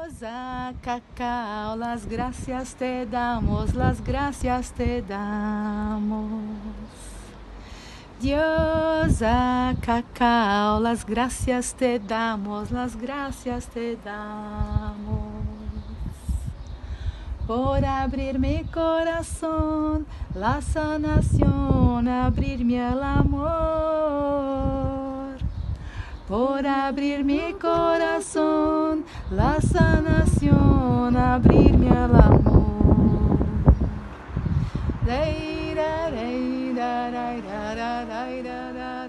Diosa cacao, las gracias te damos, las gracias te damos. Diosa cacao, las gracias te damos, las gracias te damos. Por abrir mi corazón, la sanación, abrirme al amor. Por abrir mi corazón, la sanación, abrirme al amor. Dai, da, dai, da, dai, da, da, dai, da, da.